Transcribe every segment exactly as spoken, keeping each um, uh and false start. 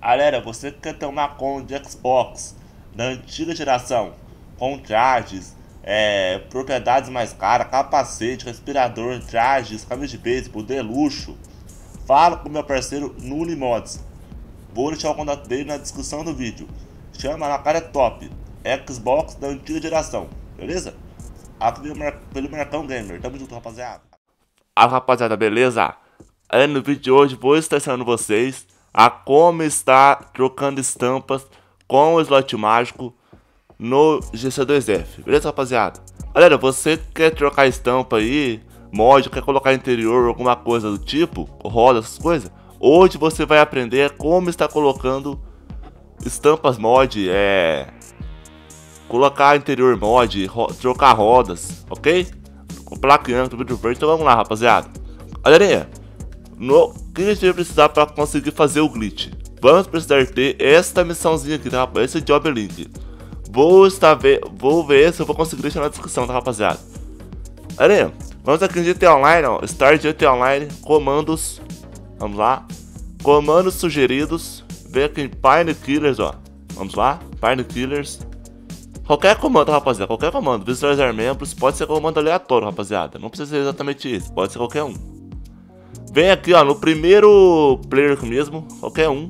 Galera, você que quer ter uma conta de Xbox da antiga geração, com trajes, é, propriedades mais caras, capacete, respirador, trajes, camisa de beisebol, de luxo, fala com meu parceiro Nuli Mods. Vou deixar o contato dele na descrição do vídeo. Chama lá, cara, é top. Xbox da antiga geração, beleza? Aqui pelo Marcão Gamer. Tamo junto, rapaziada. Ah, rapaziada, beleza? Aí no vídeo de hoje vou estar ensinando vocês a como estar trocando estampas com o slot mágico no G C dois F, beleza, rapaziada? Galera, você quer trocar estampa aí, mod, quer colocar interior, alguma coisa do tipo, roda, essas coisas, hoje você vai aprender como estar colocando estampas mod, é... colocar interior mod, ro trocar rodas, ok? Com plaqueando, vídeo verde, então vamos lá, rapaziada. Galerinha, no que a gente vai precisar para conseguir fazer o glitch? Vamos precisar ter esta missãozinha aqui, tá, rapaz? Esse job link. Vou estar ver, vou ver se eu vou conseguir deixar na descrição, tá, rapaziada? Galerinha, vamos aqui em G T A Online, ó, Start G T A Online, comandos, vamos lá, comandos sugeridos, vem aqui em Pine Killers, ó, vamos lá, Pine Killers. Qualquer comando, rapaziada, qualquer comando, visualizar membros, pode ser comando aleatório, rapaziada, não precisa ser exatamente isso, pode ser qualquer um. Vem aqui, ó, no primeiro player aqui mesmo, qualquer um.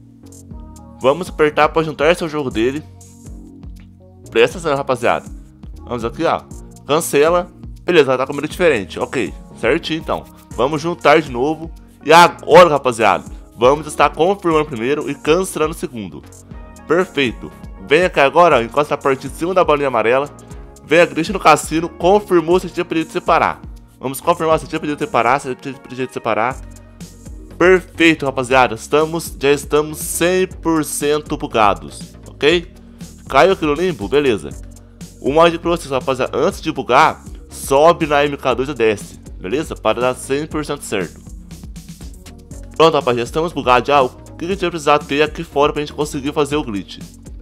Vamos apertar para juntar seu jogo dele. Presta atenção, rapaziada. Vamos aqui, ó, cancela. Beleza, tá com meio diferente, ok, certinho então. Vamos juntar de novo. E agora, rapaziada, vamos estar confirmando primeiro e cancelando o segundo. Perfeito. Vem aqui agora, ó, encosta a parte em cima da bolinha amarela. Vem aqui, deixa no cassino, confirmou se tinha pedido de separar. Vamos confirmar se tinha pedido de separar, se tinha pedido de separar. Perfeito, rapaziada, estamos, já estamos cem por cento bugados, ok? Caiu aqui no limbo, beleza. Uma dica pra vocês, rapaziada, antes de bugar, sobe na M K dois e desce, beleza? Para dar cem por cento certo. Pronto, rapaziada, estamos bugados já. O que a gente vai precisar ter aqui fora pra gente conseguir fazer o glitch?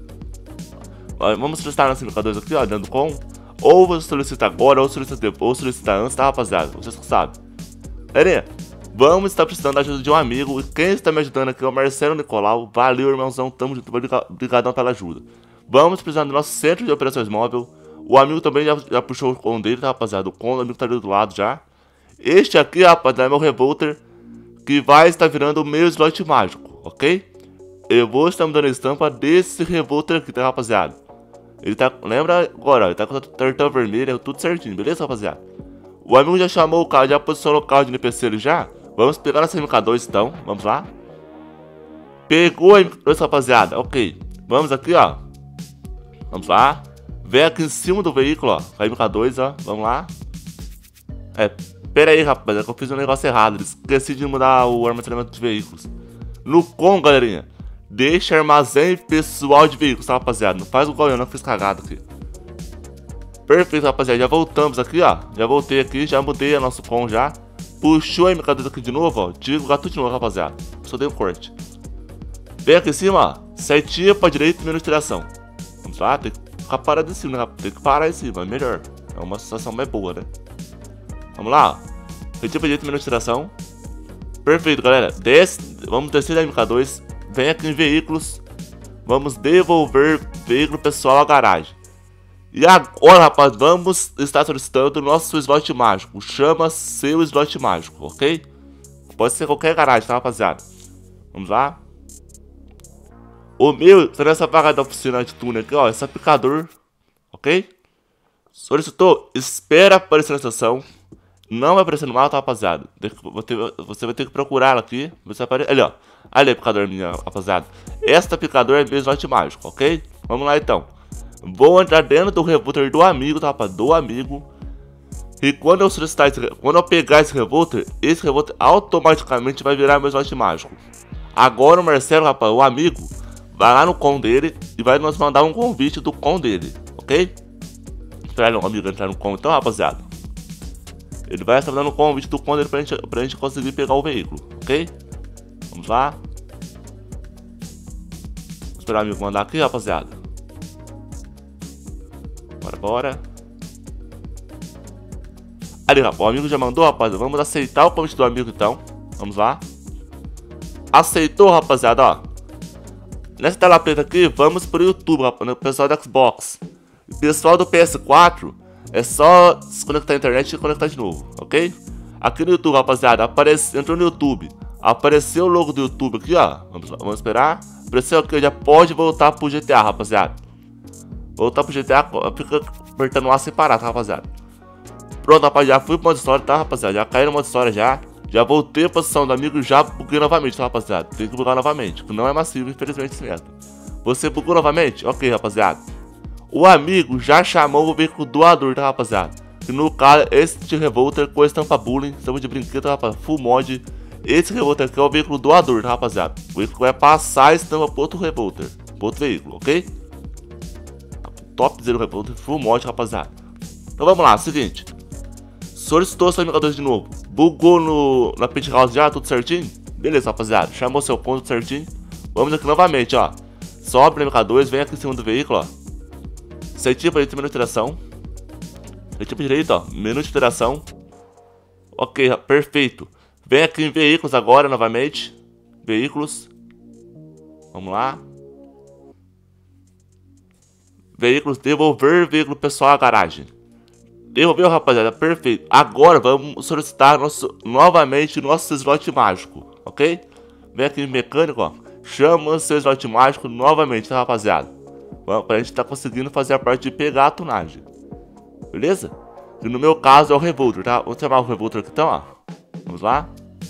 Vamos solicitar na M K dois aqui, ó, dando com. Ou você solicita agora, ou solicita depois, ou solicita antes, tá, rapaziada? Vocês que sabem. Galerinha, vamos estar precisando da ajuda de um amigo. E quem está me ajudando aqui é o Marcelo Nicolau. Valeu, irmãozão, tamo junto, obrigadão pela ajuda. Vamos precisar do nosso centro de operações móvel. O amigo também já, já puxou o com dele, tá, rapaziada? O com do amigo tá ali do lado já. Este aqui, rapaziada, é meu revolter, que vai estar virando o meu slot mágico, ok? Eu vou estar me dando a estampa desse revolter aqui, tá, rapaziada? Ele tá, lembra agora, ele tá com a tartã vermelha, tudo certinho, beleza, rapaziada? O amigo já chamou o carro, já posicionou o carro de N P C ali já. Vamos pegar essa M K dois então, vamos lá. Pegou a M K dois, rapaziada, ok. Vamos aqui, ó. Vamos lá. Vem aqui em cima do veículo, ó, a M K dois, ó, vamos lá. É, pera aí, rapaziada, que eu fiz um negócio errado, esqueci de mudar o armazenamento de veículos. No com, galerinha, deixa armazém pessoal de veículos, tá, rapaziada? Não faz o igual eu, não fiz cagado aqui. Perfeito, rapaziada. Já voltamos aqui, ó. Já voltei aqui, já mudei a nosso com já. Puxou a M K dois aqui de novo, ó. Digo tudo de novo, rapaziada. Só dei um corte. Vem aqui em cima, ó. Setinha pra direita e menos direção. Vamos lá, tem que ficar parado em cima, né? Tem que parar em cima, é melhor. É uma sensação mais boa, né? Vamos lá, ó. Setinha pra direita e menos direção. Perfeito, galera. Desce, vamos descer da M K dois. Vem aqui em veículos. Vamos devolver veículo pessoal à garagem. E agora, rapaz, vamos estar solicitando o nosso slot mágico. Chama seu slot mágico, ok? Pode ser qualquer garagem, tá, rapaziada? Vamos lá. O meu tá nessa vaga da oficina de túnel aqui, ó. Esse aplicador, ok? Solicitou, espera aparecer na estação. Não vai aparecer no mapa, tá, rapaziada? Você vai ter que procurar aqui. Você aparece ali, ó. Ali, aplicador minha, rapaziada. Esta aplicador é meu slot mágico, ok? Vamos lá então. Vou entrar dentro do revolter do amigo, tá, rapaz? Do amigo. E quando eu solicitar esse, quando eu pegar esse revolter, esse revolter automaticamente vai virar meu slot mágico. Agora o Marcelo, rapaz, o amigo, vai lá no com dele e vai nos mandar um convite do com dele, ok? Esperar o amigo entrar no com então, rapaziada. Ele vai estar dando um convite do com dele pra gente, pra gente conseguir pegar o veículo, ok? Vamos lá. Vou esperar o amigo mandar aqui, rapaziada. Bora, bora. Ali, rapaz, o amigo já mandou, rapaziada. Vamos aceitar o convite do amigo, então. Vamos lá. Aceitou, rapaziada, ó. Nessa tela preta aqui, vamos pro YouTube, rapaz, pessoal do Xbox. O pessoal do P S quatro, é só se conectar à internet e conectar de novo, ok? Aqui no YouTube, rapaziada, aparece, entrou no YouTube, apareceu o logo do YouTube aqui, ó. Vamos, vamos esperar. Apareceu aqui, já pode voltar pro G T A, rapaziada. Voltar pro G T A, fica apertando lá separado, tá, rapaziada. Pronto, rapaziada, já fui pro modo história, tá, rapaziada? Já caí no modo história já. Já voltei a posição do amigo e já buguei novamente, tá, rapaziada? Tem que bugar novamente, que não é massivo, infelizmente, esse método. Você bugou novamente? Ok, rapaziada. O amigo já chamou o veículo doador, tá, rapaziada? Que no caso, esse Revolter com estampa bullying, estampa de brinquedo, rapaziada, full mod. Esse Revolter aqui é o veículo doador, tá, rapaziada? O veículo vai passar a estampa pro outro Revolter, pro outro veículo, ok? Top zero Revolter, full mod, rapaziada. Então vamos lá, seguinte. Solicitou seu amigo dois de novo. Bugou no, na penthouse já, tudo certinho? Beleza, rapaziada. Chamou seu ponto certinho. Vamos aqui novamente, ó. Sobe no M K dois, vem aqui em cima do veículo, ó. Setinha pra direita, menu de interação. Setinha pra direita, ó. Menu de interação. Ok, perfeito. Vem aqui em veículos agora, novamente. Veículos. Vamos lá. Veículos, devolver veículo pessoal à garagem. Devolveu, rapaziada, perfeito. Agora vamos solicitar nosso, novamente nosso slot mágico, ok? Vem aqui em mecânico, ó. Chama o seu slot mágico novamente, tá, rapaziada? Vamos, pra gente tá conseguindo fazer a parte de pegar a tunagem. Beleza? E no meu caso é o Revolter, tá? Vamos chamar o Revolter aqui então, ó. Vamos lá.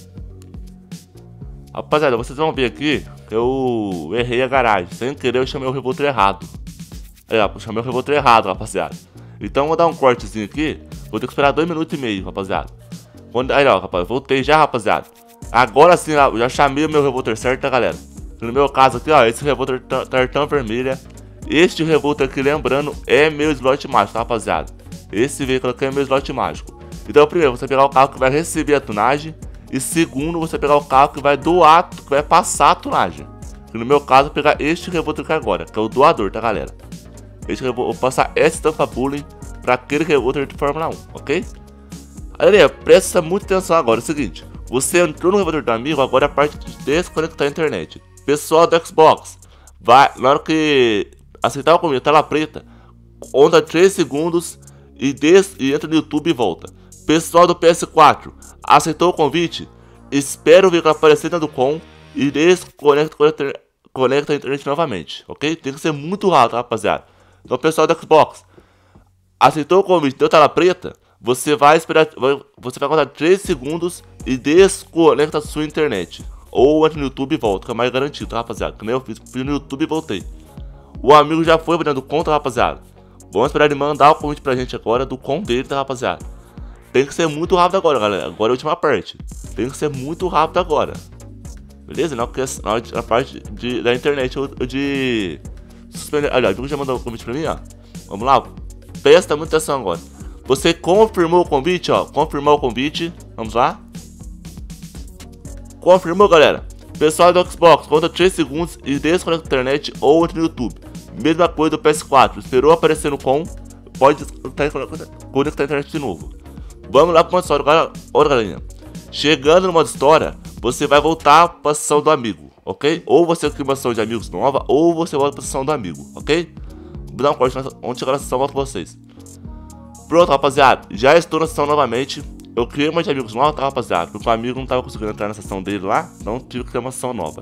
Rapaziada, vocês vão ver aqui que eu errei a garagem. Sem querer eu chamei o Revolter errado. Aí, ó, eu chamei o Revolter errado, rapaziada. Então vou dar um cortezinho aqui. Vou ter que esperar dois minutos e meio, rapaziada. Quando... Aí, ó, rapaz, voltei já, rapaziada. Agora sim, ó, eu já chamei o meu Revolter certo, tá, galera? No meu caso aqui, ó, esse Revolter tartão vermelha. Este Revolter aqui, lembrando, é meu slot mágico, tá, rapaziada? Esse veículo aqui é meu slot mágico. Então, primeiro, você pegar o carro que vai receber a tunagem. E segundo, você pegar o carro que vai doar, que vai passar a tunagem. E no meu caso, pegar este Revolter aqui agora, que é o doador, tá, galera? Este Revolter, vou passar essa estampa bullying para aquele Revolter de Fórmula um, ok? Galera, presta muita atenção agora, é o seguinte. Você entrou no Revolter do amigo, agora é a parte de desconectar a internet. Pessoal do Xbox, vai, na hora que aceitar o convite, tela preta, conta três segundos e, des, e entra no YouTube e volta. Pessoal do P S quatro, aceitou o convite, espera o veículo aparecer dentro do com e desconecta conecta, conecta a internet novamente, ok? Tem que ser muito rápido, rapaziada. Então, pessoal do Xbox, aceitou o convite, deu tela preta, você vai esperar, você vai contar três segundos e desconecta a sua internet. Ou entra no YouTube e volta, que é mais garantido, tá, rapaziada? Que nem eu fiz, fui no YouTube e voltei. O amigo já foi dentro do conta, rapaziada. Vamos esperar ele mandar o convite pra gente agora do com dele, tá, rapaziada? Tem que ser muito rápido agora, galera. Agora é a última parte. Tem que ser muito rápido agora. Beleza? Não, porque a parte de, da internet ou de... Olha, o amigo já mandou o convite pra mim, ó. Vamos lá. Presta muita atenção agora. Você confirmou o convite, ó. Confirmou o convite. Vamos lá. Confirmou, galera. Pessoal do Xbox, conta três segundos e desconecta a internet ou entra no YouTube. Mesma coisa do P S quatro. Esperou aparecer no com. Pode conectar a internet de novo. Vamos lá pro modo história, galera. Olha, galerinha. Chegando no modo história, você vai voltar para a sessão do amigo, ok? Ou você cria uma sessão de amigos nova, ou você volta para a sessão do amigo, ok? Vou dar um corte onde chegar na sessão, volto pra vocês. Pronto, rapaziada. Já estou na sessão novamente. Eu criei uma de amigos nova, tá, rapaziada? Porque o amigo não tava conseguindo entrar na sessão dele lá, então tive que criar uma sessão nova.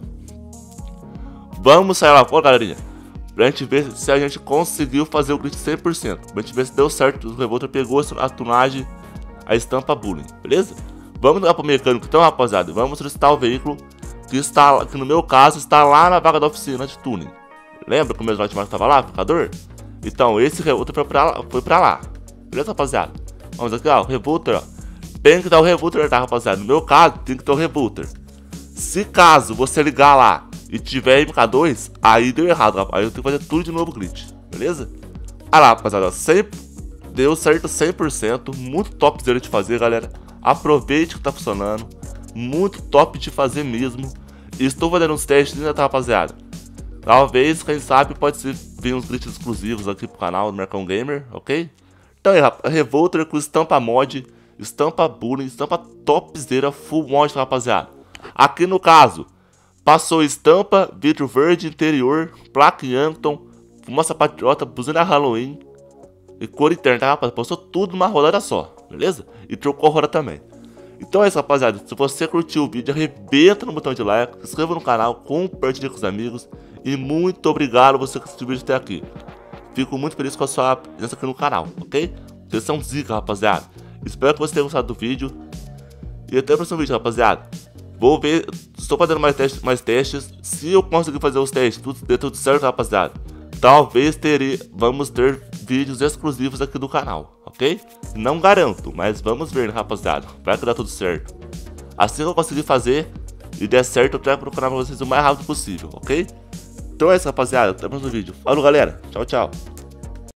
Vamos sair lá fora, galerinha, pra gente ver se a gente conseguiu fazer o glitch cem por cento. Pra gente ver se deu certo, o Revolter pegou a tunagem, a estampa bullying, beleza? Vamos lá pro mecânico então, rapaziada. Vamos solicitar o veículo que está, que no meu caso, está lá na vaga da oficina de tuning. Lembra que o meu slot mágico tava lá, ficador? Então esse Revolter foi pra lá, foi pra lá. Beleza, rapaziada? Vamos aqui, ó, o Revolter, ó. Tem que dar o Revolter, tá, rapaziada? No meu caso, tem que ter o Revolter. Se caso você ligar lá e tiver M K dois, aí deu errado, rapaz. Aí eu tenho que fazer tudo de novo glitch, beleza? Ah lá, rapaziada, sempre deu certo cem por cento. Muito top de fazer, galera. Aproveite que tá funcionando. Muito top de fazer mesmo. Estou fazendo uns testes ainda, tá, rapaziada? Talvez, quem sabe, pode ser vir uns glitches exclusivos aqui pro canal do Mercão Gamer, ok? Então aí, rapaz, Revolter com estampa mod, estampa bullying, estampa topzera, full mod, rapaziada. Aqui no caso, Passou estampa, vidro verde, interior, placa Yankton, fumaça patriota, buzina Halloween e cor interna, tá, rapaz? Passou tudo numa rodada só, beleza? E trocou a roda também. Então é isso, rapaziada. Se você curtiu o vídeo, arrebenta no botão de like, se inscreva no canal, compartilhe com os amigos. E muito obrigado você que assistiu o vídeo até aqui. Fico muito feliz com a sua presença aqui no canal, ok? Vocês são zica, rapaziada. Espero que você tenha gostado do vídeo. E até o próximo vídeo, rapaziada. Vou ver, estou fazendo mais testes, mais testes. Se eu conseguir fazer os testes, tudo dê tudo certo, rapaziada, talvez terei, vamos ter vídeos exclusivos aqui do canal, ok? Não garanto, mas vamos ver, né, rapaziada. Vai que dá tudo certo. Assim que eu conseguir fazer e der certo, eu trago pro canal pra vocês o mais rápido possível, ok? Então é isso, rapaziada. Até o próximo vídeo. Falou, galera. Tchau, tchau.